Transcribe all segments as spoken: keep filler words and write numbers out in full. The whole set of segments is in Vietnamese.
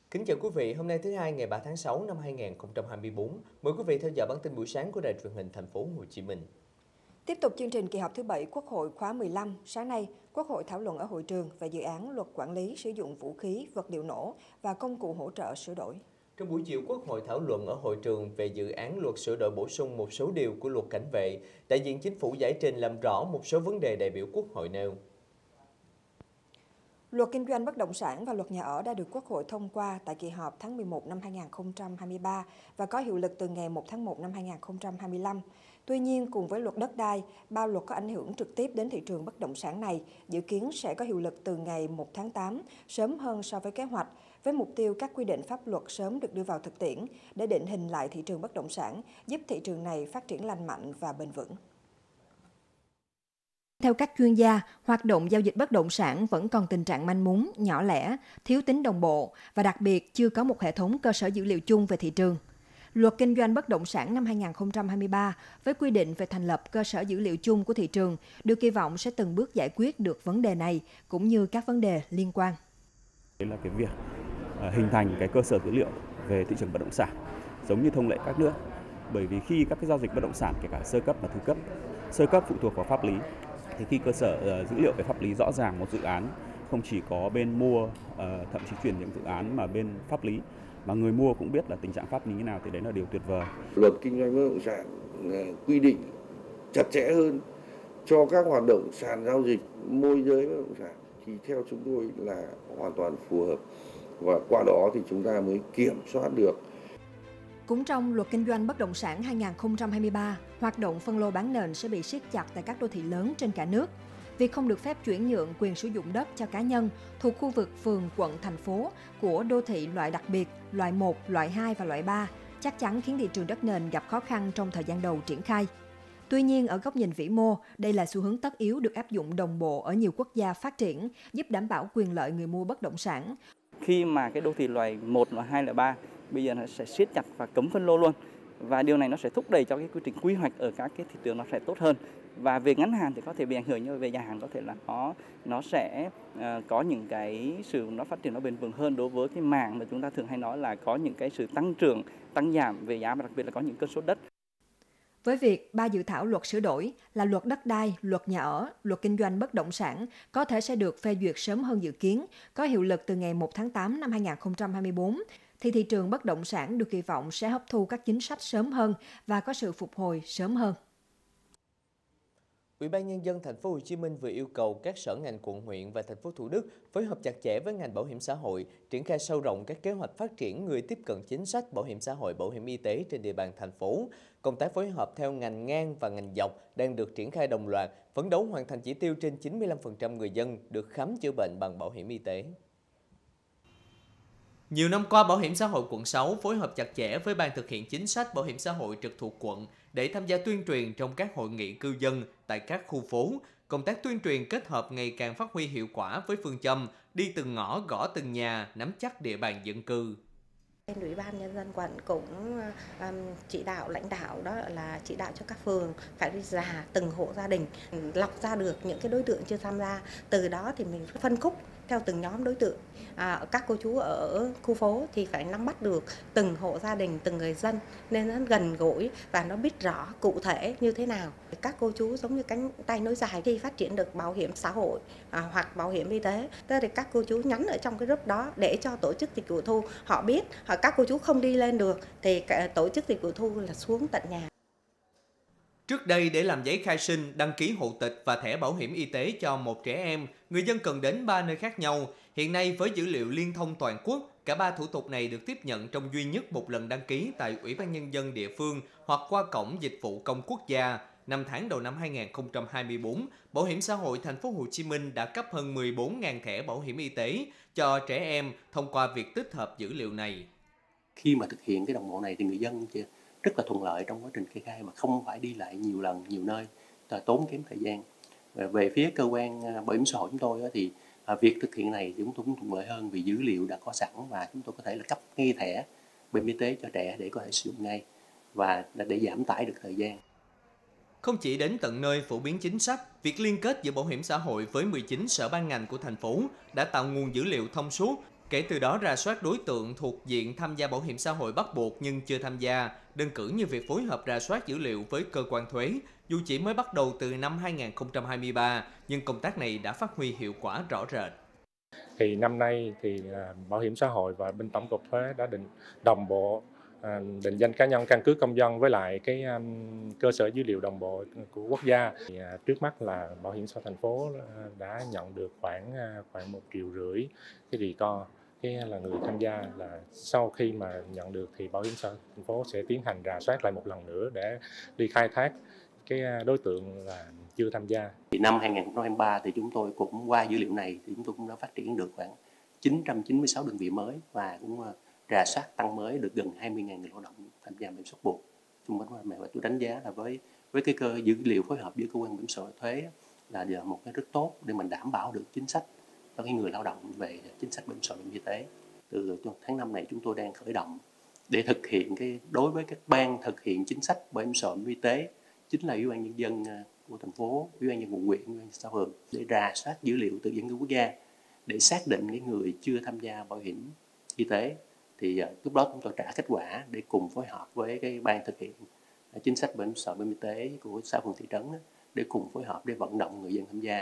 Kính chào quý vị, hôm nay thứ hai ngày ba tháng sáu năm hai nghìn không trăm hai mươi tư. Mời quý vị theo dõi bản tin buổi sáng của Đài Truyền hình Thành phố Hồ Chí Minh. Tiếp tục chương trình kỳ họp thứ bảy Quốc hội khóa mười lăm, sáng nay, Quốc hội thảo luận ở hội trường về dự án luật quản lý sử dụng vũ khí, vật liệu nổ và công cụ hỗ trợ sửa đổi. Trong buổi chiều, Quốc hội thảo luận ở hội trường về dự án luật sửa đổi bổ sung một số điều của luật cảnh vệ. Đại diện chính phủ giải trình làm rõ một số vấn đề đại biểu Quốc hội nêu. Luật kinh doanh bất động sản và luật nhà ở đã được Quốc hội thông qua tại kỳ họp tháng mười một năm hai nghìn không trăm hai mươi ba và có hiệu lực từ ngày một tháng một năm hai nghìn không trăm hai mươi lăm. Tuy nhiên, cùng với luật đất đai, ba luật có ảnh hưởng trực tiếp đến thị trường bất động sản này dự kiến sẽ có hiệu lực từ ngày một tháng tám, sớm hơn so với kế hoạch, với mục tiêu các quy định pháp luật sớm được đưa vào thực tiễn để định hình lại thị trường bất động sản, giúp thị trường này phát triển lành mạnh và bền vững. Theo các chuyên gia, hoạt động giao dịch bất động sản vẫn còn tình trạng manh mún, nhỏ lẻ, thiếu tính đồng bộ và đặc biệt chưa có một hệ thống cơ sở dữ liệu chung về thị trường. Luật kinh doanh bất động sản năm hai nghìn không trăm hai mươi ba với quy định về thành lập cơ sở dữ liệu chung của thị trường được kỳ vọng sẽ từng bước giải quyết được vấn đề này cũng như các vấn đề liên quan. Đây là cái việc hình thành cái cơ sở dữ liệu về thị trường bất động sản giống như thông lệ các nước. Bởi vì khi các cái giao dịch bất động sản kể cả sơ cấp và thứ cấp, sơ cấp phụ thuộc vào pháp lý. Thì khi cơ sở dữ liệu về pháp lý rõ ràng, một dự án không chỉ có bên mua, thậm chí chuyển những dự án mà bên pháp lý, mà người mua cũng biết là tình trạng pháp lý như nào thì đấy là điều tuyệt vời. Luật kinh doanh bất động sản quy định chặt chẽ hơn cho các hoạt động sàn giao dịch môi giới bất động sản thì theo chúng tôi là hoàn toàn phù hợp và qua đó thì chúng ta mới kiểm soát được. Cũng trong luật kinh doanh bất động sản hai nghìn không trăm hai mươi ba, hoạt động phân lô bán nền sẽ bị siết chặt tại các đô thị lớn trên cả nước. Việc không được phép chuyển nhượng quyền sử dụng đất cho cá nhân thuộc khu vực phường, quận, thành phố của đô thị loại đặc biệt, loại một, loại hai và loại ba chắc chắn khiến thị trường đất nền gặp khó khăn trong thời gian đầu triển khai. Tuy nhiên, ở góc nhìn vĩ mô, đây là xu hướng tất yếu được áp dụng đồng bộ ở nhiều quốc gia phát triển, giúp đảm bảo quyền lợi người mua bất động sản. Khi mà cái đô thị loại một, loại hai, loại ba bây giờ nó sẽ siết chặt và cấm phân lô luôn. Và điều này nó sẽ thúc đẩy cho cái quy trình quy hoạch ở các cái thị trường nó sẽ tốt hơn. Và về ngắn hạn thì có thể bị ảnh hưởng, nhưng về dài hạn có thể là nó nó sẽ uh, có những cái sự nó phát triển nó bền vững hơn đối với cái mảng mà chúng ta thường hay nói là có những cái sự tăng trưởng, tăng giảm về giá và đặc biệt là có những cơn sốt đất. Với việc ba dự thảo luật sửa đổi là luật đất đai, luật nhà ở, luật kinh doanh bất động sản có thể sẽ được phê duyệt sớm hơn dự kiến, có hiệu lực từ ngày một tháng tám năm hai nghìn không trăm hai mươi tư, thì thị trường bất động sản được kỳ vọng sẽ hấp thu các chính sách sớm hơn và có sự phục hồi sớm hơn. Ủy ban Nhân dân Thành phố Hồ Chí Minh vừa yêu cầu các sở ngành quận huyện và thành phố Thủ Đức phối hợp chặt chẽ với ngành bảo hiểm xã hội, triển khai sâu rộng các kế hoạch phát triển người tiếp cận chính sách bảo hiểm xã hội, bảo hiểm y tế trên địa bàn thành phố. Công tác phối hợp theo ngành ngang và ngành dọc đang được triển khai đồng loạt, phấn đấu hoàn thành chỉ tiêu trên chín mươi lăm phần trăm người dân được khám chữa bệnh bằng bảo hiểm y tế. Nhiều năm qua, Bảo hiểm xã hội quận sáu phối hợp chặt chẽ với Ban thực hiện chính sách bảo hiểm xã hội trực thuộc quận để tham gia tuyên truyền trong các hội nghị cư dân tại các khu phố. Công tác tuyên truyền kết hợp ngày càng phát huy hiệu quả với phương châm đi từng ngõ, gõ từng nhà, nắm chắc địa bàn dân cư. Ủy ban Nhân dân quận cũng um, chỉ đạo lãnh đạo đó là chỉ đạo cho các phường phải đi rà từng hộ gia đình, lọc ra được những cái đối tượng chưa tham gia. Từ đó thì mình phân khúc theo từng nhóm đối tượng. À, các cô chú ở khu phố thì phải nắm bắt được từng hộ gia đình, từng người dân nên nó gần gũi và nó biết rõ cụ thể như thế nào. Các cô chú giống như cánh tay nối dài khi phát triển được bảo hiểm xã hội à, hoặc bảo hiểm y tế. Thế thì các cô chú nhắn ở trong cái group đó để cho tổ chức dịch vụ thu họ biết. Hoặc các cô chú không đi lên được thì tổ chức dịch vụ thu là xuống tận nhà. Trước đây, để làm giấy khai sinh, đăng ký hộ tịch và thẻ bảo hiểm y tế cho một trẻ em, người dân cần đến ba nơi khác nhau. Hiện nay, với dữ liệu liên thông toàn quốc, cả ba thủ tục này được tiếp nhận trong duy nhất một lần đăng ký tại Ủy ban Nhân dân địa phương hoặc qua Cổng Dịch vụ Công Quốc gia. Năm tháng đầu năm hai nghìn không trăm hai mươi tư, Bảo hiểm xã hội Thành phố Hồ Chí Minh đã cấp hơn mười bốn nghìn thẻ bảo hiểm y tế cho trẻ em thông qua việc tích hợp dữ liệu này. Khi mà thực hiện cái đồng bộ này thì người dân rất là thuận lợi trong quá trình kê khai mà không phải đi lại nhiều lần, nhiều nơi, tốn kém thời gian. Về phía cơ quan bảo hiểm xã hội chúng tôi thì việc thực hiện này thì chúng tôi cũng thuận lợi hơn vì dữ liệu đã có sẵn và chúng tôi có thể là cấp ngay thẻ bảo hiểm y tế cho trẻ để có thể sử dụng ngay và để giảm tải được thời gian. Không chỉ đến tận nơi phổ biến chính sách, việc liên kết giữa bảo hiểm xã hội với mười chín sở ban ngành của thành phố đã tạo nguồn dữ liệu thông suốt, Kể từ đó rà soát đối tượng thuộc diện tham gia bảo hiểm xã hội bắt buộc nhưng chưa tham gia, đơn cử như việc phối hợp rà soát dữ liệu với cơ quan thuế, dù chỉ mới bắt đầu từ năm hai nghìn không trăm hai mươi ba, nhưng công tác này đã phát huy hiệu quả rõ rệt. Thì năm nay thì Bảo hiểm xã hội và bên Tổng cục Thuế đã định đồng bộ định danh cá nhân, căn cước công dân với lại cái cơ sở dữ liệu đồng bộ của quốc gia. Thì trước mắt là Bảo hiểm xã hội thành phố đã nhận được khoảng khoảng một triệu rưỡi cái record. Cái là người tham gia là sau khi mà nhận được thì Bảo hiểm xã hội thành phố sẽ tiến hành rà soát lại một lần nữa để đi khai thác cái đối tượng là chưa tham gia. Thì năm hai nghìn không trăm hai mươi ba thì chúng tôi cũng qua dữ liệu này thì chúng tôi cũng đã phát triển được khoảng chín trăm chín mươi sáu đơn vị mới và cũng rà soát tăng mới được gần hai mươi nghìn người lao động tham gia bảo hiểm xã hội buộc. Chung quanh mà tôi đánh giá là với với cái cơ dữ liệu phối hợp giữa cơ quan bảo hiểm xã hội thuế là giờ một cái rất tốt để mình đảm bảo được chính sách cho cái người lao động về chính sách bảo hiểm xã hội y tế. Từ tháng năm này chúng tôi đang khởi động để thực hiện cái đối với các ban thực hiện chính sách bảo hiểm xã hội y tế, chính là Ủy ban nhân dân của thành phố, Ủy ban nhân dân quận huyện, Ủy ban nhân dân xã phường để rà soát dữ liệu từ dân cư quốc gia để xác định cái người chưa tham gia bảo hiểm y tế. Thì uh, lúc đó chúng tôi trả kết quả để cùng phối hợp với cái ban thực hiện uh, chính sách bảo hiểm xã hội y tế của xã phường thị trấn uh, để cùng phối hợp để vận động người dân tham gia.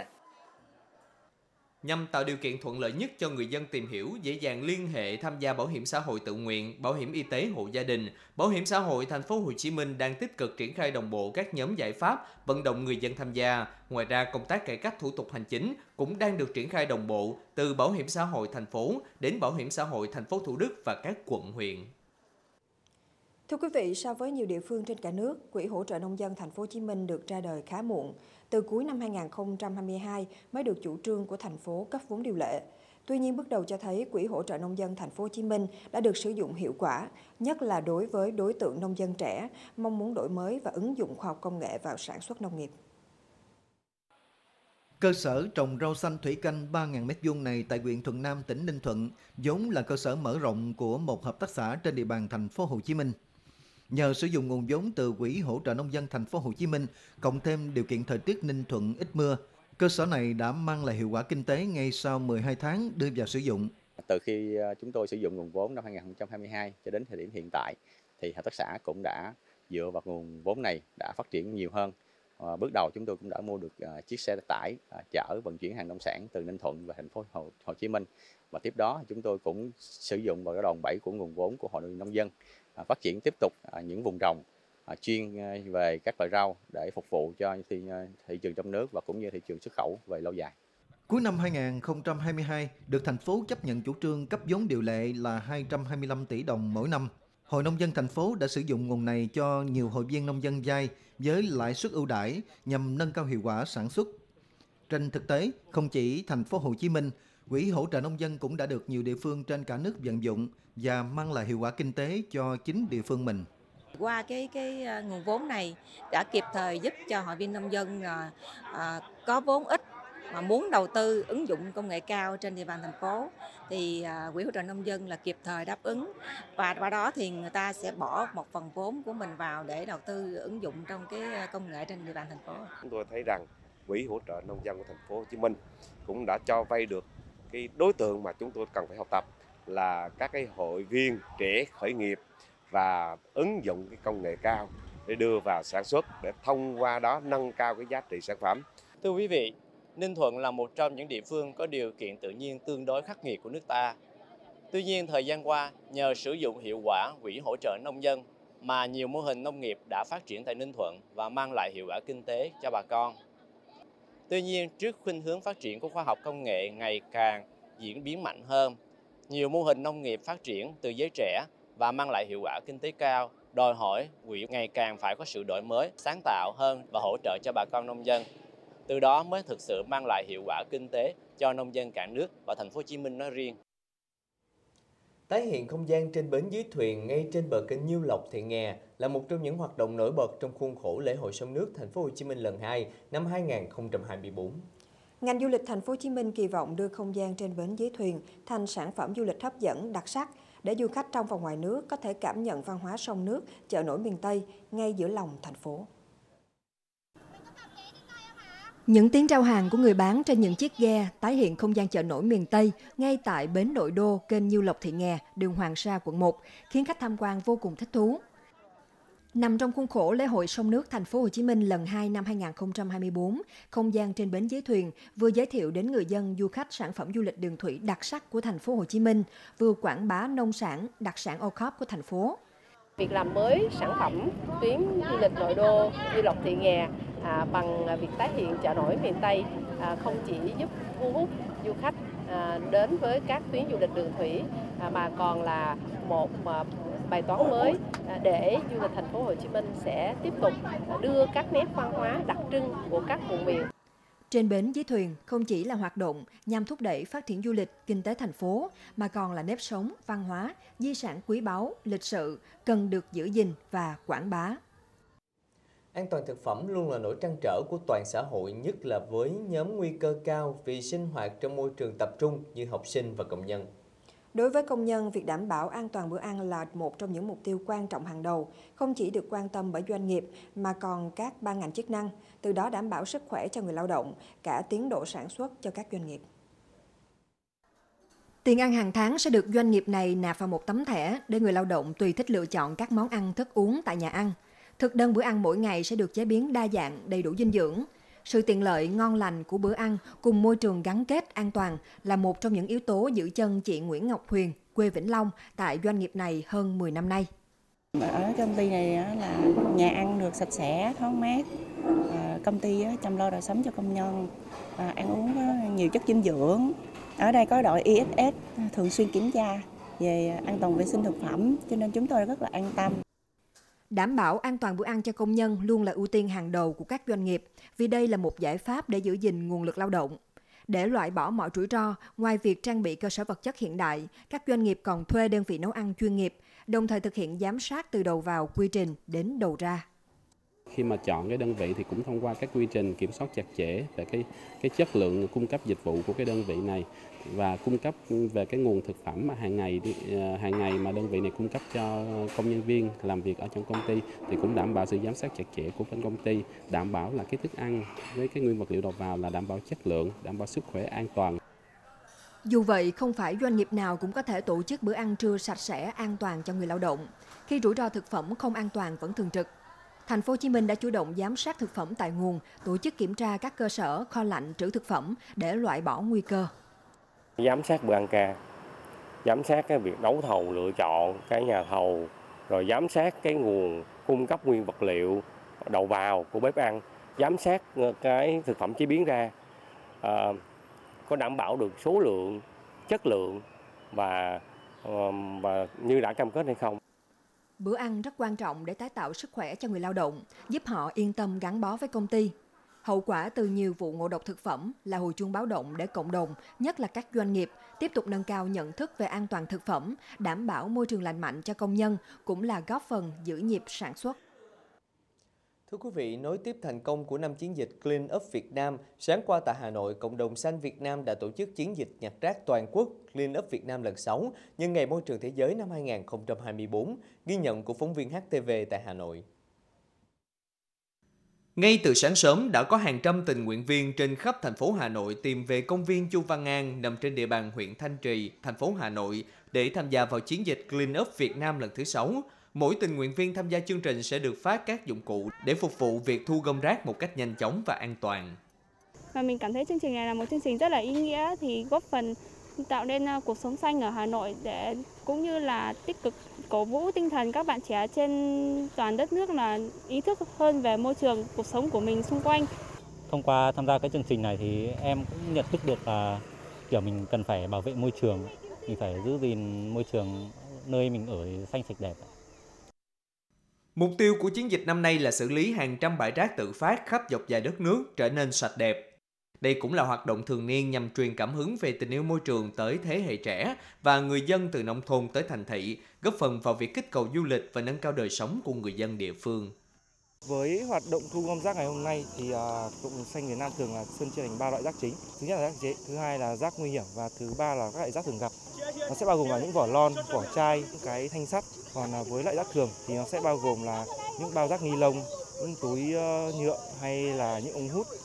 Nhằm tạo điều kiện thuận lợi nhất cho người dân tìm hiểu, dễ dàng liên hệ tham gia bảo hiểm xã hội tự nguyện, bảo hiểm y tế hộ gia đình, Bảo hiểm xã hội thành phố Hồ Chí Minh đang tích cực triển khai đồng bộ các nhóm giải pháp vận động người dân tham gia. Ngoài ra, công tác cải cách thủ tục hành chính cũng đang được triển khai đồng bộ từ Bảo hiểm xã hội thành phố đến Bảo hiểm xã hội thành phố Thủ Đức và các quận huyện. Thưa quý vị, so với nhiều địa phương trên cả nước, Quỹ hỗ trợ nông dân thành phố Hồ Chí Minh được ra đời khá muộn. Từ cuối năm hai nghìn không trăm hai mươi hai mới được chủ trương của thành phố cấp vốn điều lệ. Tuy nhiên, bước đầu cho thấy Quỹ hỗ trợ nông dân thành phố Hồ Chí Minh đã được sử dụng hiệu quả, nhất là đối với đối tượng nông dân trẻ mong muốn đổi mới và ứng dụng khoa học công nghệ vào sản xuất nông nghiệp. Cơ sở trồng rau xanh thủy canh ba nghìn mét vuông này tại huyện Thuận Nam, tỉnh Ninh Thuận, vốn là cơ sở mở rộng của một hợp tác xã trên địa bàn thành phố Hồ Chí Minh. Nhờ sử dụng nguồn vốn từ Quỹ hỗ trợ nông dân thành phố Hồ Chí Minh, cộng thêm điều kiện thời tiết Ninh Thuận ít mưa, cơ sở này đã mang lại hiệu quả kinh tế ngay sau mười hai tháng đưa vào sử dụng. Từ khi chúng tôi sử dụng nguồn vốn năm hai nghìn không trăm hai mươi hai cho đến thời điểm hiện tại, thì hợp tác xã cũng đã dựa vào nguồn vốn này đã phát triển nhiều hơn. À, bước đầu chúng tôi cũng đã mua được uh, chiếc xe tải uh, chở vận chuyển hàng nông sản từ Ninh Thuận và thành phố Hồ, Hồ Chí Minh. Và tiếp đó chúng tôi cũng sử dụng vào cái đòn bẩy của nguồn vốn của Hội nông dân, uh, phát triển tiếp tục uh, những vùng trồng uh, chuyên uh, về các loại rau để phục vụ cho thị, uh, thị trường trong nước và cũng như thị trường xuất khẩu về lâu dài. Cuối năm hai nghìn không trăm hai mươi hai, được thành phố chấp nhận chủ trương cấp vốn điều lệ là hai trăm hai mươi lăm tỷ đồng mỗi năm. Hội nông dân thành phố đã sử dụng nguồn này cho nhiều hội viên nông dân vay với lãi suất ưu đãi nhằm nâng cao hiệu quả sản xuất. Trên thực tế, không chỉ thành phố Hồ Chí Minh, Quỹ hỗ trợ nông dân cũng đã được nhiều địa phương trên cả nước vận dụng và mang lại hiệu quả kinh tế cho chính địa phương mình. Qua cái cái nguồn vốn này đã kịp thời giúp cho hội viên nông dân à, à, có vốn ít mà muốn đầu tư ứng dụng công nghệ cao trên địa bàn thành phố thì à, Quỹ hỗ trợ nông dân là kịp thời đáp ứng, và qua đó thì người ta sẽ bỏ một phần vốn của mình vào để đầu tư ứng dụng trong cái công nghệ trên địa bàn thành phố. Chúng tôi thấy rằng Quỹ hỗ trợ nông dân của thành phố Hồ Chí Minh cũng đã cho vay được cái đối tượng mà chúng tôi cần phải học tập là các cái hội viên trẻ khởi nghiệp và ứng dụng cái công nghệ cao để đưa vào sản xuất, để thông qua đó nâng cao cái giá trị sản phẩm. Thưa quý vị, Ninh Thuận là một trong những địa phương có điều kiện tự nhiên tương đối khắc nghiệt của nước ta. Tuy nhiên, thời gian qua, nhờ sử dụng hiệu quả Quỹ hỗ trợ nông dân mà nhiều mô hình nông nghiệp đã phát triển tại Ninh Thuận và mang lại hiệu quả kinh tế cho bà con. Tuy nhiên, trước khuynh hướng phát triển của khoa học công nghệ ngày càng diễn biến mạnh hơn, nhiều mô hình nông nghiệp phát triển từ giới trẻ và mang lại hiệu quả kinh tế cao, đòi hỏi Quỹ ngày càng phải có sự đổi mới, sáng tạo hơn và hỗ trợ cho bà con nông dân. Từ đó mới thực sự mang lại hiệu quả kinh tế cho nông dân cả nước và thành phố Hồ Chí Minh nói riêng. Tái hiện không gian trên bến dưới thuyền ngay trên bờ kênh Nhiêu Lộc, Thị Nghè là một trong những hoạt động nổi bật trong khuôn khổ lễ hội sông nước thành phố Hồ Chí Minh lần hai năm hai nghìn không trăm hai mươi tư. Ngành du lịch thành phố Hồ Chí Minh kỳ vọng đưa không gian trên bến dưới thuyền thành sản phẩm du lịch hấp dẫn, đặc sắc để du khách trong và ngoài nước có thể cảm nhận văn hóa sông nước, chợ nổi miền Tây ngay giữa lòng thành phố. Những tiếng trao hàng của người bán trên những chiếc ghe tái hiện không gian chợ nổi miền Tây ngay tại bến nội đô kênh Nhiêu Lộc Thị Nghè, đường Hoàng Sa, quận một, khiến khách tham quan vô cùng thích thú. Nằm trong khuôn khổ lễ hội sông nước Thành phố Hồ Chí Minh lần hai năm hai nghìn không trăm hai mươi tư, không gian trên bến Dưới Thuyền vừa giới thiệu đến người dân du khách sản phẩm du lịch đường thủy đặc sắc của Thành phố Hồ Chí Minh, vừa quảng bá nông sản, đặc sản ô cốp của thành phố. Việc làm mới sản phẩm tuyến du lịch nội đô Nhiêu Lộc Thị Nghè à, bằng việc tái hiện chợ nổi miền Tây à, không chỉ giúp thu hút du khách à, đến với các tuyến du lịch đường thủy à, mà còn là một à, bài toán mới à, để du lịch Thành phố Hồ Chí Minh sẽ tiếp tục đưa các nét văn hóa đặc trưng của các vùng miền. Trên bến Dưới Thuyền không chỉ là hoạt động nhằm thúc đẩy phát triển du lịch, kinh tế thành phố, mà còn là nếp sống, văn hóa, di sản quý báu, lịch sử, cần được giữ gìn và quảng bá. An toàn thực phẩm luôn là nỗi trăn trở của toàn xã hội, nhất là với nhóm nguy cơ cao vì sinh hoạt trong môi trường tập trung như học sinh và công nhân. Đối với công nhân, việc đảm bảo an toàn bữa ăn là một trong những mục tiêu quan trọng hàng đầu, không chỉ được quan tâm bởi doanh nghiệp mà còn các ban ngành chức năng, từ đó đảm bảo sức khỏe cho người lao động, cả tiến độ sản xuất cho các doanh nghiệp. Tiền ăn hàng tháng sẽ được doanh nghiệp này nạp vào một tấm thẻ để người lao động tùy thích lựa chọn các món ăn thức uống tại nhà ăn. Thực đơn bữa ăn mỗi ngày sẽ được chế biến đa dạng, đầy đủ dinh dưỡng. Sự tiện lợi, ngon lành của bữa ăn cùng môi trường gắn kết an toàn là một trong những yếu tố giữ chân chị Nguyễn Ngọc Huyền, quê Vĩnh Long, tại doanh nghiệp này hơn mười năm nay. Ở công ty này là nhà ăn được sạch sẽ, thoáng mát, công ty chăm lo đời sống cho công nhân, ăn uống có nhiều chất dinh dưỡng. Ở đây có đội i ét ét thường xuyên kiểm tra về an toàn vệ sinh thực phẩm, cho nên chúng tôi rất là an tâm. Đảm bảo an toàn bữa ăn cho công nhân luôn là ưu tiên hàng đầu của các doanh nghiệp, vì đây là một giải pháp để giữ gìn nguồn lực lao động. Để loại bỏ mọi rủi ro, ngoài việc trang bị cơ sở vật chất hiện đại, các doanh nghiệp còn thuê đơn vị nấu ăn chuyên nghiệp, đồng thời thực hiện giám sát từ đầu vào quy trình đến đầu ra. Khi mà chọn cái đơn vị thì cũng thông qua các quy trình kiểm soát chặt chẽ về cái cái chất lượng cung cấp dịch vụ của cái đơn vị này và cung cấp về cái nguồn thực phẩm mà hàng ngày hàng ngày mà đơn vị này cung cấp cho công nhân viên làm việc ở trong công ty thì cũng đảm bảo sự giám sát chặt chẽ của bên công ty, đảm bảo là cái thức ăn với cái nguyên vật liệu đầu vào là đảm bảo chất lượng, đảm bảo sức khỏe an toàn. Dù vậy, không phải doanh nghiệp nào cũng có thể tổ chức bữa ăn trưa sạch sẽ, an toàn cho người lao động, khi rủi ro thực phẩm không an toàn vẫn thường trực. Thành phố Hồ Chí Minh đã chủ động giám sát thực phẩm tại nguồn, tổ chức kiểm tra các cơ sở kho lạnh trữ thực phẩm để loại bỏ nguy cơ. Giám sát bữa ăn ca, giám sát cái việc đấu thầu lựa chọn cái nhà thầu, rồi giám sát cái nguồn cung cấp nguyên vật liệu đầu vào của bếp ăn, giám sát cái thực phẩm chế biến ra à, có đảm bảo được số lượng, chất lượng và và như đã cam kết hay không. Bữa ăn rất quan trọng để tái tạo sức khỏe cho người lao động, giúp họ yên tâm gắn bó với công ty. Hậu quả từ nhiều vụ ngộ độc thực phẩm là hồi chuông báo động để cộng đồng, nhất là các doanh nghiệp, tiếp tục nâng cao nhận thức về an toàn thực phẩm, đảm bảo môi trường lành mạnh cho công nhân, cũng là góp phần giữ nhịp sản xuất. Thưa quý vị, nối tiếp thành công của năm chiến dịch Clean Up Việt Nam, sáng qua tại Hà Nội, Cộng đồng Xanh Việt Nam đã tổ chức chiến dịch nhặt rác toàn quốc Clean Up Việt Nam lần sáu nhân ngày Môi trường Thế giới năm hai nghìn không trăm hai mươi tư, ghi nhận của phóng viên hát tê vê tại Hà Nội. Ngay từ sáng sớm đã có hàng trăm tình nguyện viên trên khắp thành phố Hà Nội tìm về công viên Chu Văn An nằm trên địa bàn huyện Thanh Trì, thành phố Hà Nội để tham gia vào chiến dịch Clean Up Việt Nam lần thứ sáu. Mỗi tình nguyện viên tham gia chương trình sẽ được phát các dụng cụ để phục vụ việc thu gom rác một cách nhanh chóng và an toàn. Và mình cảm thấy chương trình này là một chương trình rất là ý nghĩa, thì góp phần tạo nên cuộc sống xanh ở Hà Nội, để cũng như là tích cực cổ vũ tinh thần các bạn trẻ trên toàn đất nước là ý thức hơn về môi trường, cuộc sống của mình xung quanh. Thông qua tham gia cái chương trình này thì em cũng nhận thức được là kiểu mình cần phải bảo vệ môi trường, mình phải giữ gìn môi trường nơi mình ở xanh sạch đẹp. Mục tiêu của chiến dịch năm nay là xử lý hàng trăm bãi rác tự phát khắp dọc dài đất nước trở nên sạch đẹp. Đây cũng là hoạt động thường niên nhằm truyền cảm hứng về tình yêu môi trường tới thế hệ trẻ và người dân từ nông thôn tới thành thị, góp phần vào việc kích cầu du lịch và nâng cao đời sống của người dân địa phương. Với hoạt động thu gom rác ngày hôm nay thì uh, Cộng đồng Xanh Việt Nam thường là phân chia thành ba loại rác chính. Thứ nhất là rác chế, thứ hai là rác nguy hiểm và thứ ba là các loại rác thường gặp. Nó sẽ bao gồm là những vỏ lon, vỏ chai, những cái thanh sắt. Còn uh, với loại rác thường thì nó sẽ bao gồm là những bao rác ni lông, những túi uh, nhựa hay là những ống hút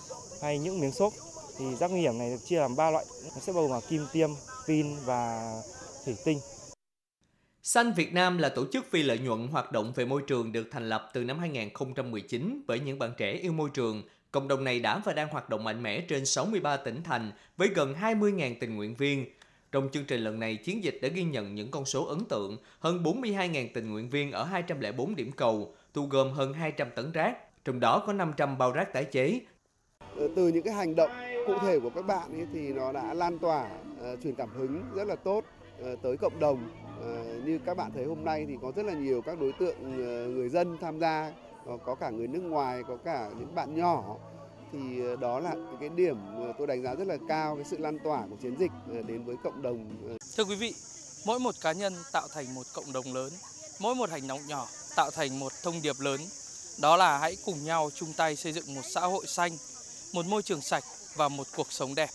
hay những miếng xốp. Thì rác nguy hiểm này được chia làm ba loại, nó sẽ bao gồm là kim tiêm, pin và thủy tinh. Xanh Việt Nam là tổ chức phi lợi nhuận hoạt động về môi trường được thành lập từ năm hai nghìn không trăm mười chín bởi những bạn trẻ yêu môi trường. Cộng đồng này đã và đang hoạt động mạnh mẽ trên sáu mươi ba tỉnh thành với gần hai mươi nghìn tình nguyện viên. Trong chương trình lần này, chiến dịch đã ghi nhận những con số ấn tượng, hơn bốn mươi hai nghìn tình nguyện viên ở hai trăm lẻ bốn điểm cầu, thu gom hơn hai trăm tấn rác, trong đó có năm trăm bao rác tái chế. Từ những cái hành động cụ thể của các bạn ấy thì nó đã lan tỏa, uh, truyền cảm hứng rất là tốt uh, tới cộng đồng. Uh, như các bạn thấy hôm nay thì có rất là nhiều các đối tượng uh, người dân tham gia, uh, có cả người nước ngoài, có cả những bạn nhỏ. Thì uh, đó là cái điểm uh, tôi đánh giá rất là cao, cái sự lan tỏa của chiến dịch uh, đến với cộng đồng. Uh. Thưa quý vị, mỗi một cá nhân tạo thành một cộng đồng lớn, mỗi một hành động nhỏ tạo thành một thông điệp lớn. Đó là hãy cùng nhau chung tay xây dựng một xã hội xanh, một môi trường sạch và một cuộc sống đẹp.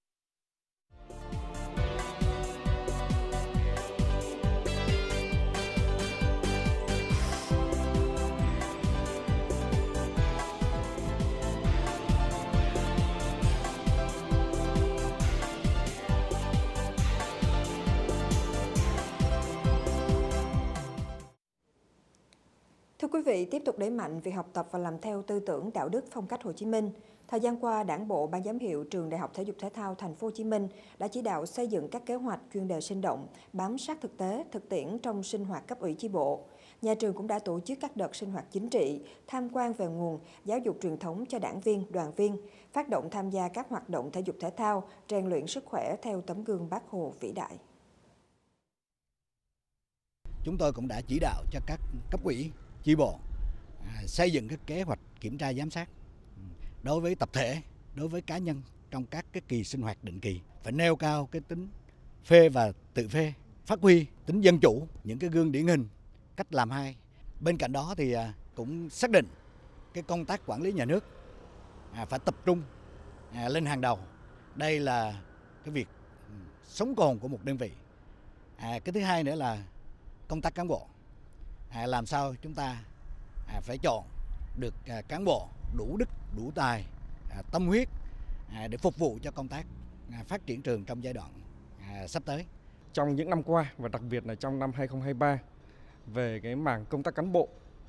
Thưa quý vị, tiếp tục đẩy mạnh việc học tập và làm theo tư tưởng đạo đức phong cách Hồ Chí Minh. Thời gian qua, Đảng bộ, Ban giám hiệu Trường Đại học Thể dục Thể thao Thành phố Hồ Chí Minh đã chỉ đạo xây dựng các kế hoạch chuyên đề sinh động, bám sát thực tế, thực tiễn trong sinh hoạt cấp ủy chi bộ. Nhà trường cũng đã tổ chức các đợt sinh hoạt chính trị, tham quan về nguồn, giáo dục truyền thống cho đảng viên, đoàn viên, phát động tham gia các hoạt động thể dục thể thao, rèn luyện sức khỏe theo tấm gương Bác Hồ vĩ đại. Chúng tôi cũng đã chỉ đạo cho các cấp ủy, chi bộ à, xây dựng các kế hoạch kiểm tra giám sát đối với tập thể, đối với cá nhân trong các cái kỳ sinh hoạt định kỳ, phải nêu cao cái tính phê và tự phê, phát huy tính dân chủ, những cái gương điển hình, cách làm hay. Bên cạnh đó thì à, cũng xác định cái công tác quản lý nhà nước à, phải tập trung à, lên hàng đầu. Đây là cái việc sống còn của một đơn vị. À, cái thứ hai nữa là công tác cán bộ. À, làm sao chúng ta à, phải chọn được à, cán bộ đủ đức, đủ tài, à, tâm huyết à, để phục vụ cho công tác à, phát triển trường trong giai đoạn à, sắp tới. Trong những năm qua và đặc biệt là trong năm hai không hai ba, về cái mảng công tác cán bộ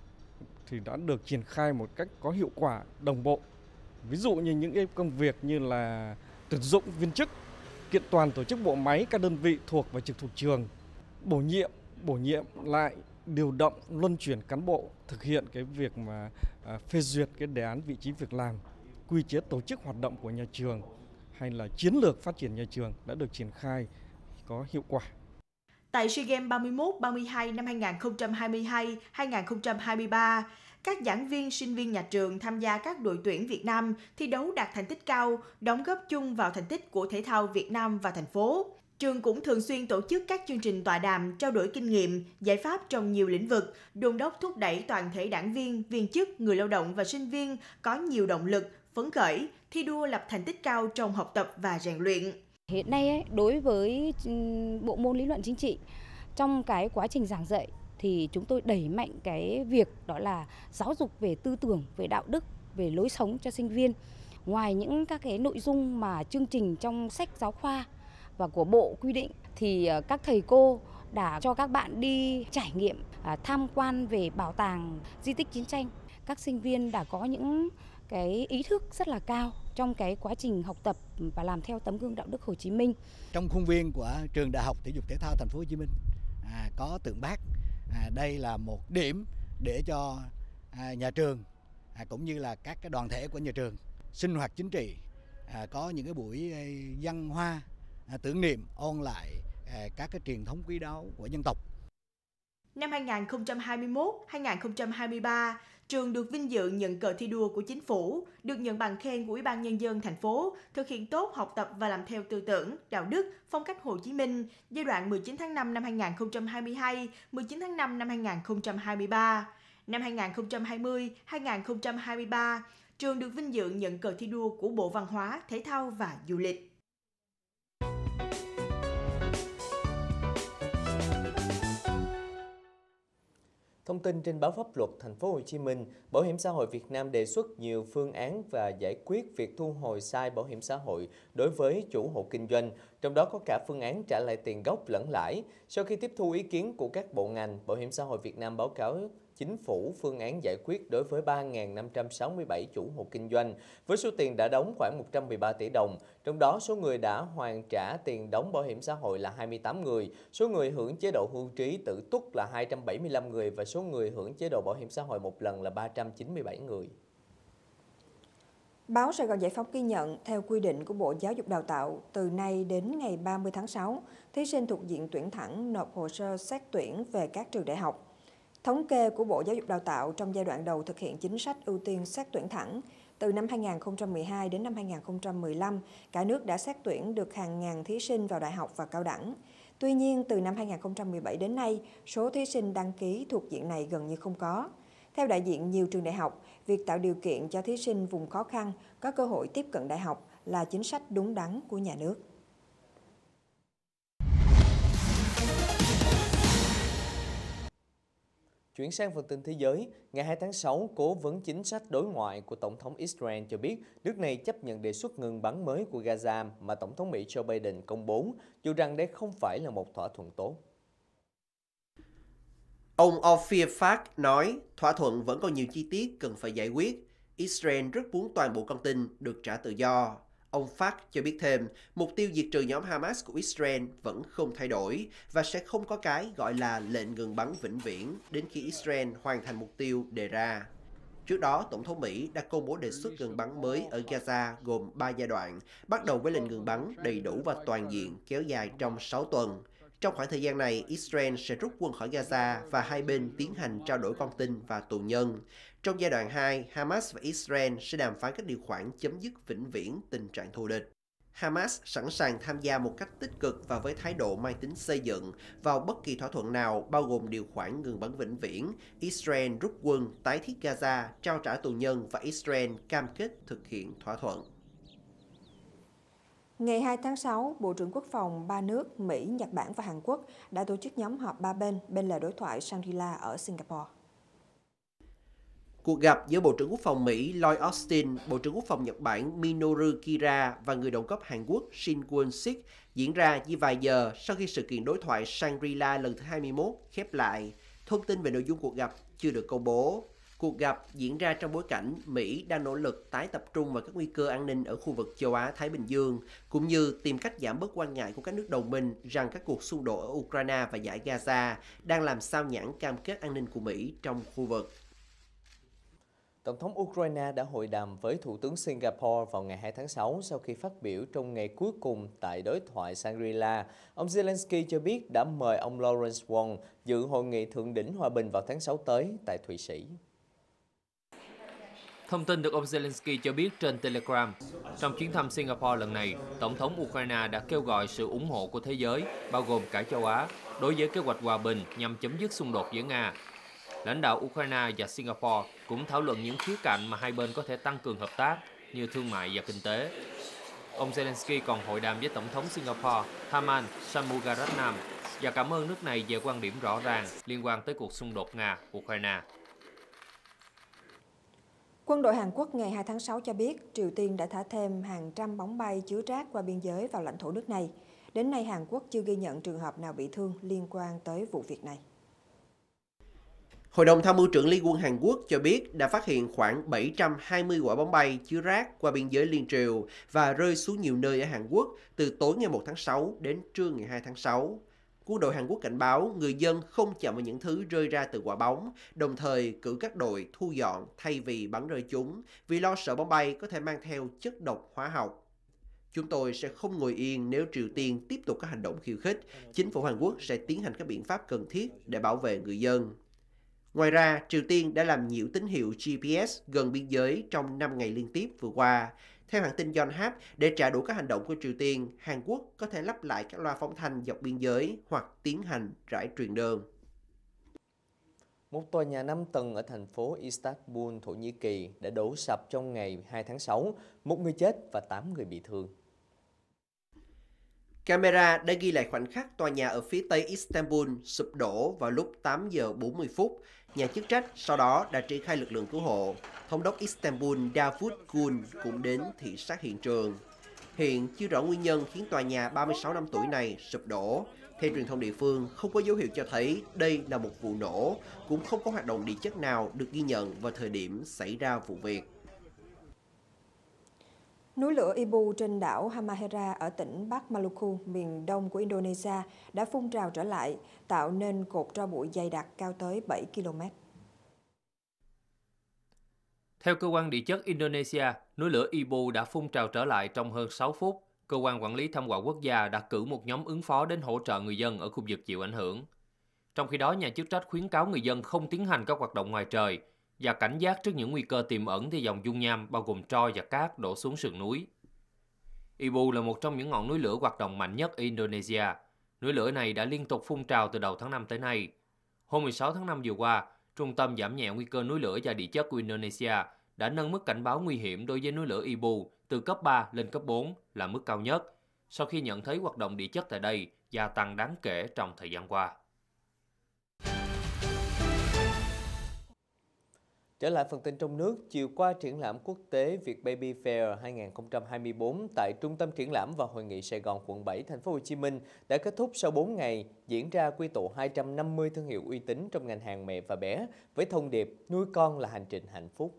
thì đã được triển khai một cách có hiệu quả, đồng bộ. Ví dụ như những cái công việc như là tuyển dụng viên chức, kiện toàn tổ chức bộ máy các đơn vị thuộc và trực thuộc trường, bổ nhiệm, bổ nhiệm lại, điều động, luân chuyển cán bộ, thực hiện cái việc mà à, phê duyệt cái đề án vị trí việc làm, quy chế tổ chức hoạt động của nhà trường hay là chiến lược phát triển nhà trường đã được triển khai có hiệu quả. Tại SEA Games ba mươi mốt, ba mươi hai năm hai nghìn không trăm hai mươi hai - hai nghìn không trăm hai mươi ba, các giảng viên, sinh viên nhà trường tham gia các đội tuyển Việt Nam thi đấu đạt thành tích cao, đóng góp chung vào thành tích của thể thao Việt Nam và thành phố. Trường cũng thường xuyên tổ chức các chương trình tọa đàm, trao đổi kinh nghiệm, giải pháp trong nhiều lĩnh vực, đôn đốc thúc đẩy toàn thể đảng viên, viên chức, người lao động và sinh viên có nhiều động lực, phấn khởi, thi đua lập thành tích cao trong học tập và rèn luyện. Hiện nay ấy, đối với bộ môn lý luận chính trị, trong cái quá trình giảng dạy thì chúng tôi đẩy mạnh cái việc đó là giáo dục về tư tưởng, về đạo đức, về lối sống cho sinh viên. Ngoài những các cái nội dung mà chương trình trong sách giáo khoa và của bộ quy định thì các thầy cô đã cho các bạn đi trải nghiệm, tham quan về bảo tàng di tích chiến tranh. Các sinh viên đã có những cái ý thức rất là cao trong cái quá trình học tập và làm theo tấm gương đạo đức Hồ Chí Minh. Trong khuôn viên của Trường Đại học Thể dục Thể thao Thành phố Hồ Chí Minh à, có tượng Bác. À, đây là một điểm để cho à, nhà trường à, cũng như là các cái đoàn thể của nhà trường sinh hoạt chính trị, à, có những cái buổi văn hoa à, tưởng niệm, ôn lại à, các cái truyền thống quý báu của dân tộc. Năm hai nghìn không trăm hai mươi mốt - hai nghìn không trăm hai mươi ba, trường được vinh dự nhận cờ thi đua của chính phủ, được nhận bằng khen của Ủy ban Nhân dân thành phố, thực hiện tốt học tập và làm theo tư tưởng, đạo đức, phong cách Hồ Chí Minh, giai đoạn mười chín tháng năm năm hai nghìn không trăm hai mươi hai - mười chín tháng năm năm hai nghìn không trăm hai mươi ba. Năm hai nghìn không trăm hai mươi - hai nghìn không trăm hai mươi ba, trường được vinh dự nhận cờ thi đua của Bộ Văn hóa, Thể thao và Du lịch. Thông tin trên báo Pháp luật Thành phố Hồ Chí Minh, Bảo hiểm xã hội Việt Nam đề xuất nhiều phương án và giải quyết việc thu hồi sai bảo hiểm xã hội đối với chủ hộ kinh doanh, trong đó có cả phương án trả lại tiền gốc lẫn lãi. Sau khi tiếp thu ý kiến của các bộ ngành, Bảo hiểm xã hội Việt Nam báo cáo Chính phủ phương án giải quyết đối với ba nghìn năm trăm sáu mươi bảy chủ hộ kinh doanh, với số tiền đã đóng khoảng một trăm mười ba tỷ đồng. Trong đó, số người đã hoàn trả tiền đóng bảo hiểm xã hội là hai mươi tám người, số người hưởng chế độ hưu trí tự túc là hai trăm bảy mươi lăm người và số người hưởng chế độ bảo hiểm xã hội một lần là ba trăm chín mươi bảy người. Báo Sài Gòn Giải Phóng ghi nhận, theo quy định của Bộ Giáo dục Đào tạo, từ nay đến ngày ba mươi tháng sáu, thí sinh thuộc diện tuyển thẳng nộp hồ sơ xét tuyển về các trường đại học. Thống kê của Bộ Giáo dục Đào tạo trong giai đoạn đầu thực hiện chính sách ưu tiên xét tuyển thẳng, từ năm hai nghìn không trăm mười hai đến năm hai nghìn không trăm mười lăm, cả nước đã xét tuyển được hàng ngàn thí sinh vào đại học và cao đẳng. Tuy nhiên, từ năm hai nghìn không trăm mười bảy đến nay, số thí sinh đăng ký thuộc diện này gần như không có. Theo đại diện nhiều trường đại học, việc tạo điều kiện cho thí sinh vùng khó khăn có cơ hội tiếp cận đại học là chính sách đúng đắn của nhà nước. Chuyển sang phần tin thế giới, ngày hai tháng sáu, Cố vấn chính sách đối ngoại của Tổng thống Israel cho biết nước này chấp nhận đề xuất ngừng bắn mới của Gaza mà Tổng thống Mỹ Joe Biden công bố, dù rằng đây không phải là một thỏa thuận tốt. Ông Ophir Fark nói thỏa thuận vẫn còn nhiều chi tiết cần phải giải quyết. Israel rất muốn toàn bộ con tin được trả tự do. Ông Fark cho biết thêm, mục tiêu diệt trừ nhóm Hamas của Israel vẫn không thay đổi và sẽ không có cái gọi là lệnh ngừng bắn vĩnh viễn đến khi Israel hoàn thành mục tiêu đề ra. Trước đó, Tổng thống Mỹ đã công bố đề xuất ngừng bắn mới ở Gaza gồm ba giai đoạn, bắt đầu với lệnh ngừng bắn đầy đủ và toàn diện kéo dài trong sáu tuần. Trong khoảng thời gian này, Israel sẽ rút quân khỏi Gaza và hai bên tiến hành trao đổi con tin và tù nhân. Trong giai đoạn hai, Hamas và Israel sẽ đàm phán các điều khoản chấm dứt vĩnh viễn tình trạng thù địch. Hamas sẵn sàng tham gia một cách tích cực và với thái độ mang tính xây dựng vào bất kỳ thỏa thuận nào bao gồm điều khoản ngừng bắn vĩnh viễn, Israel rút quân, tái thiết Gaza, trao trả tù nhân và Israel cam kết thực hiện thỏa thuận. Ngày hai tháng sáu, Bộ trưởng Quốc phòng ba nước Mỹ, Nhật Bản và Hàn Quốc đã tổ chức nhóm họp ba bên bên lề đối thoại Shangri-La ở Singapore. Cuộc gặp giữa Bộ trưởng Quốc phòng Mỹ Lloyd Austin, Bộ trưởng Quốc phòng Nhật Bản Minoru Kira và người đồng cấp Hàn Quốc Shin Won-sik diễn ra chỉ vài giờ sau khi sự kiện đối thoại Shangri-La lần thứ hai mươi mốt khép lại. Thông tin về nội dung cuộc gặp chưa được công bố. Cuộc gặp diễn ra trong bối cảnh Mỹ đang nỗ lực tái tập trung vào các nguy cơ an ninh ở khu vực châu Á-Thái Bình Dương, cũng như tìm cách giảm bớt quan ngại của các nước đồng minh rằng các cuộc xung đột ở Ukraine và dải Gaza đang làm xao nhãng cam kết an ninh của Mỹ trong khu vực. Tổng thống Ukraine đã hội đàm với Thủ tướng Singapore vào ngày hai tháng sáu sau khi phát biểu trong ngày cuối cùng tại đối thoại Shangri-La. Ông Zelensky cho biết đã mời ông Lawrence Wong dự hội nghị thượng đỉnh hòa bình vào tháng sáu tới tại Thụy Sĩ. Thông tin được ông Zelensky cho biết trên Telegram. Trong chuyến thăm Singapore lần này, Tổng thống Ukraine đã kêu gọi sự ủng hộ của thế giới, bao gồm cả châu Á, đối với kế hoạch hòa bình nhằm chấm dứt xung đột với Nga. Lãnh đạo Ukraine và Singapore cũng thảo luận những khía cạnh mà hai bên có thể tăng cường hợp tác như thương mại và kinh tế. Ông Zelensky còn hội đàm với Tổng thống Singapore Tharman Shanmugaratnam và cảm ơn nước này về quan điểm rõ ràng liên quan tới cuộc xung đột Nga-Ukraine. Quân đội Hàn Quốc ngày hai tháng sáu cho biết Triều Tiên đã thả thêm hàng trăm bóng bay chứa rác qua biên giới vào lãnh thổ nước này. Đến nay, Hàn Quốc chưa ghi nhận trường hợp nào bị thương liên quan tới vụ việc này. Hội đồng Tham mưu trưởng Liên quân Hàn Quốc cho biết đã phát hiện khoảng bảy trăm hai mươi quả bóng bay chứa rác qua biên giới liên triều và rơi xuống nhiều nơi ở Hàn Quốc từ tối ngày một tháng sáu đến trưa ngày hai tháng sáu. Quân đội Hàn Quốc cảnh báo người dân không chạm vào những thứ rơi ra từ quả bóng, đồng thời cử các đội thu dọn thay vì bắn rơi chúng, vì lo sợ bóng bay có thể mang theo chất độc hóa học. Chúng tôi sẽ không ngồi yên nếu Triều Tiên tiếp tục các hành động khiêu khích. Chính phủ Hàn Quốc sẽ tiến hành các biện pháp cần thiết để bảo vệ người dân. Ngoài ra, Triều Tiên đã làm nhiễu tín hiệu G P S gần biên giới trong năm ngày liên tiếp vừa qua. Theo hãng tin Yonhap, để trả đũa các hành động của Triều Tiên, Hàn Quốc có thể lắp lại các loa phóng thanh dọc biên giới hoặc tiến hành rải truyền đơn. Một tòa nhà năm tầng ở thành phố Istanbul, Thổ Nhĩ Kỳ đã đổ sập trong ngày hai tháng sáu, một người chết và tám người bị thương. Camera đã ghi lại khoảnh khắc tòa nhà ở phía tây Istanbul sụp đổ vào lúc tám giờ bốn mươi phút. Nhà chức trách sau đó đã triển khai lực lượng cứu hộ. Thống đốc Istanbul Davut Gül cũng đến thị sát hiện trường. Hiện chưa rõ nguyên nhân khiến tòa nhà ba mươi sáu năm tuổi này sụp đổ. Theo truyền thông địa phương, không có dấu hiệu cho thấy đây là một vụ nổ, cũng không có hoạt động địa chất nào được ghi nhận vào thời điểm xảy ra vụ việc. Núi lửa Ibu trên đảo Halmahera ở tỉnh Bắc Maluku, miền đông của Indonesia đã phun trào trở lại, tạo nên cột tro bụi dày đặc cao tới bảy ki lô mét. Theo cơ quan địa chất Indonesia, núi lửa Ibu đã phun trào trở lại trong hơn sáu phút. Cơ quan quản lý thảm họa quốc gia đã cử một nhóm ứng phó đến hỗ trợ người dân ở khu vực chịu ảnh hưởng. Trong khi đó, nhà chức trách khuyến cáo người dân không tiến hành các hoạt động ngoài trời và cảnh giác trước những nguy cơ tiềm ẩn từ dòng dung nham bao gồm tro và cát đổ xuống sườn núi. Ibu là một trong những ngọn núi lửa hoạt động mạnh nhất ở Indonesia. Núi lửa này đã liên tục phun trào từ đầu tháng năm tới nay. Hôm mười sáu tháng năm vừa qua, Trung tâm giảm nhẹ nguy cơ núi lửa và địa chất của Indonesia đã nâng mức cảnh báo nguy hiểm đối với núi lửa Ibu từ cấp ba lên cấp bốn là mức cao nhất, sau khi nhận thấy hoạt động địa chất tại đây gia tăng đáng kể trong thời gian qua. Trở lại phần tin trong nước, chiều qua triển lãm quốc tế Việt Baby Fair hai không hai tư tại Trung tâm Triển lãm và Hội nghị Sài Gòn quận bảy thành phố Hồ Chí Minh đã kết thúc sau bốn ngày, diễn ra quy tụ hai trăm năm mươi thương hiệu uy tín trong ngành hàng mẹ và bé với thông điệp nuôi con là hành trình hạnh phúc.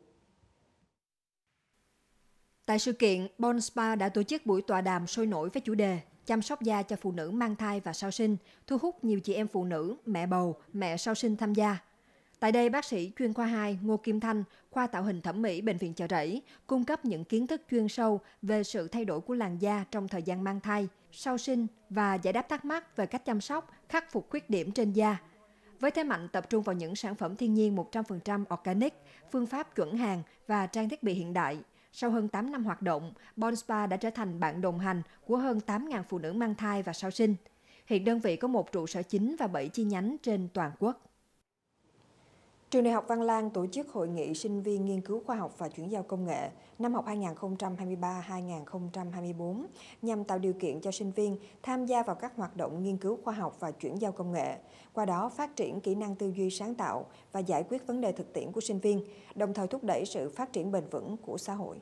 Tại sự kiện, Bon Spa đã tổ chức buổi tọa đàm sôi nổi với chủ đề chăm sóc da cho phụ nữ mang thai và sau sinh, thu hút nhiều chị em phụ nữ, mẹ bầu, mẹ sau sinh tham gia. Tại đây, bác sĩ chuyên khoa hai Ngô Kim Thanh, khoa tạo hình thẩm mỹ Bệnh viện Chợ Rẫy, cung cấp những kiến thức chuyên sâu về sự thay đổi của làn da trong thời gian mang thai, sau sinh và giải đáp thắc mắc về cách chăm sóc, khắc phục khuyết điểm trên da. Với thế mạnh tập trung vào những sản phẩm thiên nhiên một trăm phần trăm organic, phương pháp chuẩn hàng và trang thiết bị hiện đại, sau hơn tám năm hoạt động, Bon Spa đã trở thành bạn đồng hành của hơn tám nghìn phụ nữ mang thai và sau sinh. Hiện đơn vị có một trụ sở chính và bảy chi nhánh trên toàn quốc. Trường Đại học Văn Lang tổ chức hội nghị sinh viên nghiên cứu khoa học và chuyển giao công nghệ năm học hai nghìn không trăm hai mươi ba hai nghìn không trăm hai mươi tư nhằm tạo điều kiện cho sinh viên tham gia vào các hoạt động nghiên cứu khoa học và chuyển giao công nghệ, qua đó phát triển kỹ năng tư duy sáng tạo và giải quyết vấn đề thực tiễn của sinh viên, đồng thời thúc đẩy sự phát triển bền vững của xã hội.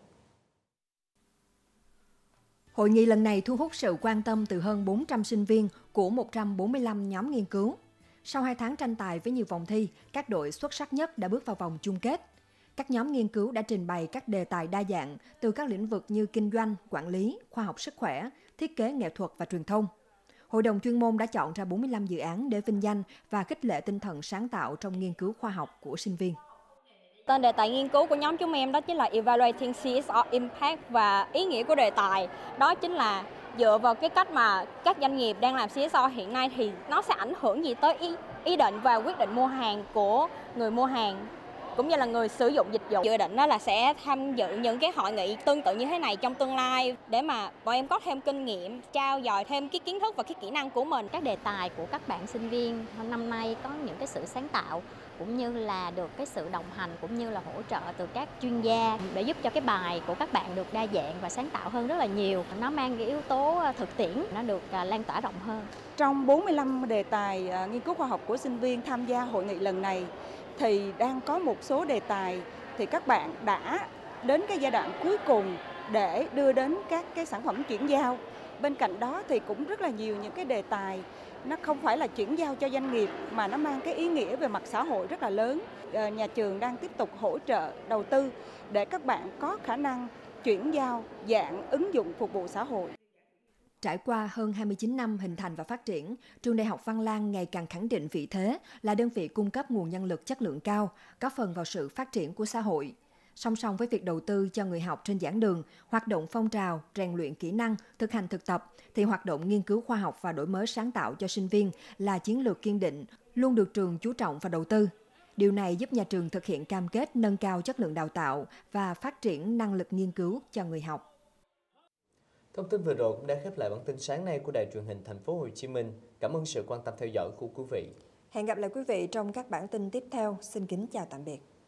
Hội nghị lần này thu hút sự quan tâm từ hơn bốn trăm sinh viên của một trăm bốn mươi lăm nhóm nghiên cứu. Sau hai tháng tranh tài với nhiều vòng thi, các đội xuất sắc nhất đã bước vào vòng chung kết. Các nhóm nghiên cứu đã trình bày các đề tài đa dạng từ các lĩnh vực như kinh doanh, quản lý, khoa học sức khỏe, thiết kế nghệ thuật và truyền thông. Hội đồng chuyên môn đã chọn ra bốn mươi lăm dự án để vinh danh và khích lệ tinh thần sáng tạo trong nghiên cứu khoa học của sinh viên. Tên đề tài nghiên cứu của nhóm chúng em đó chính là Evaluating xê ét rờ Impact, và ý nghĩa của đề tài đó chính là dựa vào cái cách mà các doanh nghiệp đang làm xê ét rờ hiện nay thì nó sẽ ảnh hưởng gì tới ý, ý định và quyết định mua hàng của người mua hàng cũng như là người sử dụng dịch vụ. Dự định đó là sẽ tham dự những cái hội nghị tương tự như thế này trong tương lai để mà bọn em có thêm kinh nghiệm, trao dồi thêm cái kiến thức và cái kỹ năng của mình. Các đề tài của các bạn sinh viên năm nay có những cái sự sáng tạo cũng như là được cái sự đồng hành cũng như là hỗ trợ từ các chuyên gia để giúp cho cái bài của các bạn được đa dạng và sáng tạo hơn rất là nhiều. Nó mang cái yếu tố thực tiễn, nó được lan tỏa rộng hơn. Trong bốn mươi lăm đề tài nghiên cứu khoa học của sinh viên tham gia hội nghị lần này thì đang có một số đề tài thì các bạn đã đến cái giai đoạn cuối cùng để đưa đến các cái sản phẩm chuyển giao. Bên cạnh đó thì cũng rất là nhiều những cái đề tài nó không phải là chuyển giao cho doanh nghiệp mà nó mang cái ý nghĩa về mặt xã hội rất là lớn. Nhà trường đang tiếp tục hỗ trợ đầu tư để các bạn có khả năng chuyển giao dạng ứng dụng phục vụ xã hội. Trải qua hơn hai mươi chín năm hình thành và phát triển, Trường Đại học Văn Lang ngày càng khẳng định vị thế là đơn vị cung cấp nguồn nhân lực chất lượng cao, góp phần vào sự phát triển của xã hội. Song song với việc đầu tư cho người học trên giảng đường, hoạt động phong trào, rèn luyện kỹ năng, thực hành thực tập, thì hoạt động nghiên cứu khoa học và đổi mới sáng tạo cho sinh viên là chiến lược kiên định, luôn được trường chú trọng và đầu tư. Điều này giúp nhà trường thực hiện cam kết nâng cao chất lượng đào tạo và phát triển năng lực nghiên cứu cho người học. Thông tin vừa rồi cũng đã khép lại bản tin sáng nay của Đài Truyền hình Thành phố Hồ Chí Minh. Cảm ơn sự quan tâm theo dõi của quý vị. Hẹn gặp lại quý vị trong các bản tin tiếp theo. Xin kính chào tạm biệt.